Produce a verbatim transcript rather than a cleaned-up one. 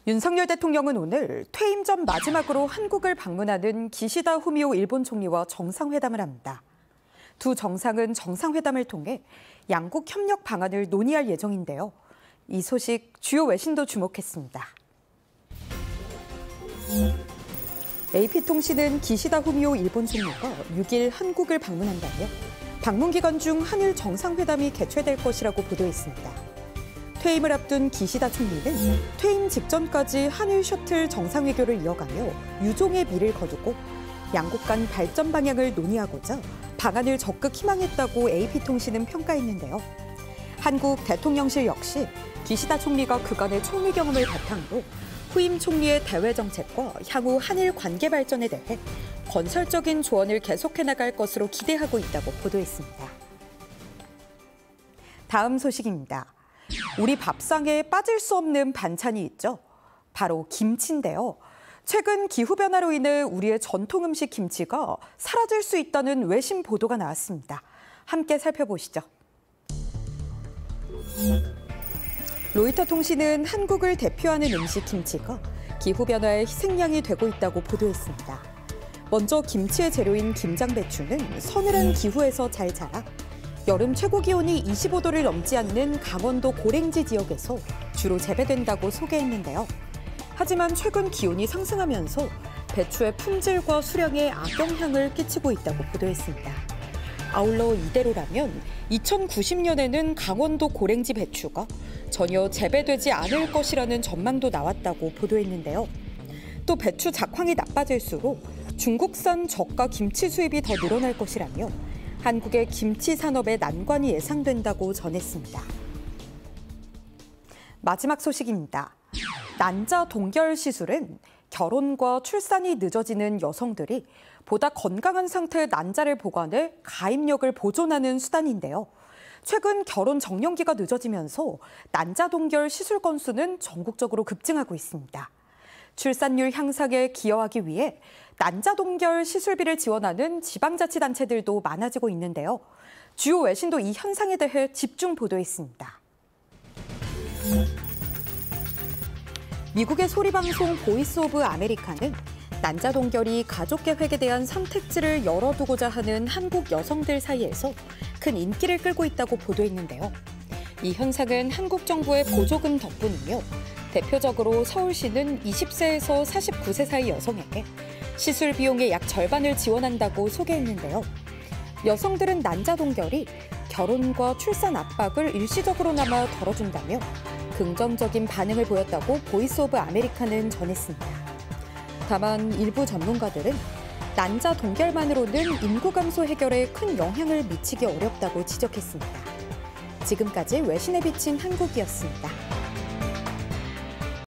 윤석열 대통령은 오늘 퇴임 전 마지막으로 한국을 방문하는 기시다 후미오 일본 총리와 정상회담을 합니다. 두 정상은 정상회담을 통해 양국 협력 방안을 논의할 예정인데요. 이 소식 주요 외신도 주목했습니다. 에이피통신은 기시다 후미오 일본 총리가 육 일 한국을 방문한다며 방문 기간 중 한일 정상회담이 개최될 것이라고 보도했습니다. 퇴임을 앞둔 기시다 총리는 퇴임 직전까지 한일 셔틀 정상외교를 이어가며 유종의 미를 거두고 양국 간 발전 방향을 논의하고자 방안을 적극 희망했다고 에이피통신은 평가했는데요. 한국 대통령실 역시 기시다 총리가 그간의 총리 경험을 바탕으로 후임 총리의 대외 정책과 향후 한일 관계 발전에 대해 건설적인 조언을 계속해 나갈 것으로 기대하고 있다고 보도했습니다. 다음 소식입니다. 우리 밥상에 빠질 수 없는 반찬이 있죠. 바로 김치인데요. 최근 기후변화로 인해 우리의 전통 음식 김치가 사라질 수 있다는 외신 보도가 나왔습니다. 함께 살펴보시죠. 로이터 통신은 한국을 대표하는 음식 김치가 기후변화의 희생양이 되고 있다고 보도했습니다. 먼저 김치의 재료인 김장배추는 서늘한 기후에서 잘 자라 여름 최고 기온이 이십오 도를 넘지 않는 강원도 고랭지 지역에서 주로 재배된다고 소개했는데요. 하지만 최근 기온이 상승하면서 배추의 품질과 수량에 악영향을 끼치고 있다고 보도했습니다. 아울러 이대로라면 이천구십 년에는 강원도 고랭지 배추가 전혀 재배되지 않을 것이라는 전망도 나왔다고 보도했는데요. 또 배추 작황이 나빠질수록 중국산 저가 김치 수입이 더 늘어날 것이라며 한국의 김치 산업에 난관이 예상된다고 전했습니다. 마지막 소식입니다. 난자 동결 시술은 결혼과 출산이 늦어지는 여성들이 보다 건강한 상태의 난자를 보관해 가임력을 보존하는 수단인데요. 최근 결혼 정년기가 늦어지면서 난자 동결 시술 건수는 전국적으로 급증하고 있습니다. 출산율 향상에 기여하기 위해 난자 동결 시술비를 지원하는 지방자치단체들도 많아지고 있는데요. 주요 외신도 이 현상에 대해 집중 보도했습니다. 미국의 소리방송 보이스 오브 아메리카는 난자 동결이 가족 계획에 대한 선택지를 열어두고자 하는 한국 여성들 사이에서 큰 인기를 끌고 있다고 보도했는데요. 이 현상은 한국 정부의 보조금 덕분이며 대표적으로 서울시는 이십 세에서 사십구 세 사이 여성에게 시술 비용의 약 절반을 지원한다고 소개했는데요. 여성들은 난자 동결이 결혼과 출산 압박을 일시적으로나마 덜어준다며 긍정적인 반응을 보였다고 보이스 오브 아메리카는 전했습니다. 다만 일부 전문가들은 난자 동결만으로는 인구 감소 해결에 큰 영향을 미치기 어렵다고 지적했습니다. 지금까지 외신에 비친 한국이었습니다.